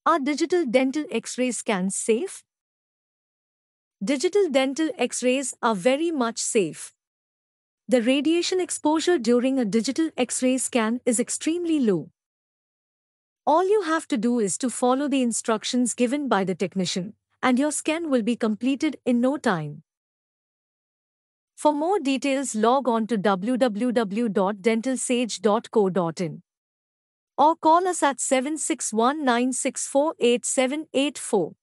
Are digital dental X-ray scans safe? Digital dental X-rays are very much safe. The radiation exposure during a digital X-ray scan is extremely low. All you have to do is to follow the instructions given by the technician, and your scan will be completed in no time. For more details, log on to www.dentalsage.co.in or call us at 7619648784.